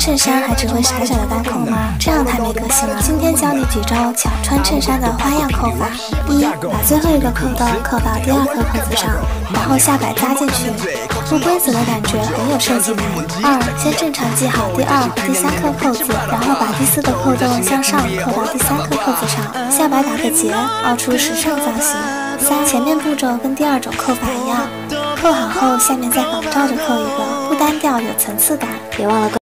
衬衫还只会傻傻的单扣吗？这样太没个性了。今天教你几招巧穿衬衫的花样扣法：一，把最后一个扣洞扣到第二颗扣子上，然后下摆扎进去，不规则的感觉很有设计感。二，先正常系好第二和第三颗扣子，然后把第四个扣洞向上扣到第三颗扣子上，下摆打个结，凹出时尚造型。三，前面步骤跟第二种扣法一样，扣好后下面再仿照着扣一个，不单调有层次感。别忘了